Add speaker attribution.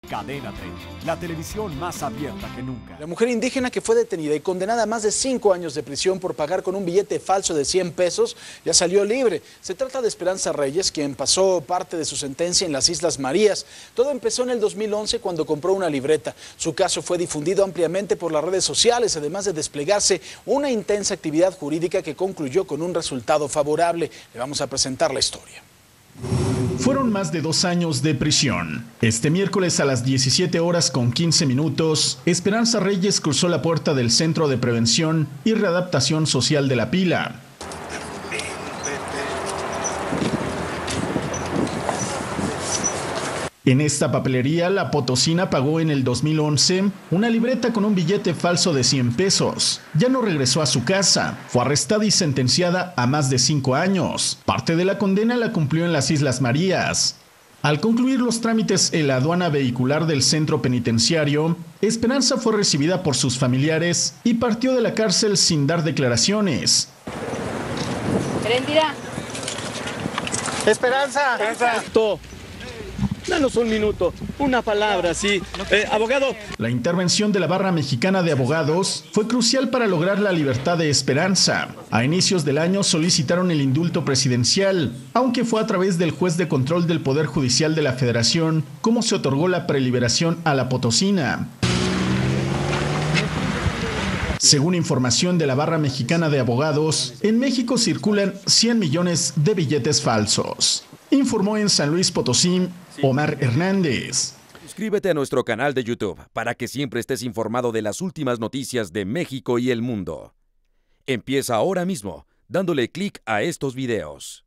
Speaker 1: Cadena 30, la televisión más abierta que nunca.
Speaker 2: La mujer indígena que fue detenida y condenada a más de 5 años de prisión por pagar con un billete falso de 100 pesos ya salió libre. Se trata de Esperanza Reyes, quien pasó parte de su sentencia en las Islas Marías. Todo empezó en el 2011 cuando compró una libreta. Su caso fue difundido ampliamente por las redes sociales, además de desplegarse una intensa actividad jurídica que concluyó con un resultado favorable. Le vamos a presentar la historia.
Speaker 3: Fueron más de 2 años de prisión. Este miércoles a las 17:15, Esperanza Reyes cruzó la puerta del Centro de Prevención y Readaptación Social de La Pila. En esta papelería, la potosina pagó en el 2011 una libreta con un billete falso de 100 pesos. Ya no regresó a su casa. Fue arrestada y sentenciada a más de 5 años. Parte de la condena la cumplió en las Islas Marías. Al concluir los trámites en la aduana vehicular del centro penitenciario, Esperanza fue recibida por sus familiares y partió de la cárcel sin dar declaraciones.
Speaker 4: Esperanza. Danos un minuto, una palabra, sí. Abogado.
Speaker 3: La intervención de la Barra Mexicana de Abogados fue crucial para lograr la libertad de Esperanza. A inicios del año solicitaron el indulto presidencial, aunque fue a través del juez de control del Poder Judicial de la Federación como se otorgó la preliberación a la potosina. Según información de la Barra Mexicana de Abogados, en México circulan 100 millones de billetes falsos. Informó en San Luis Potosí, Omar Hernández.
Speaker 5: Suscríbete a nuestro canal de YouTube para que siempre estés informado de las últimas noticias de México y el mundo. Empieza ahora mismo dándole clic a estos videos.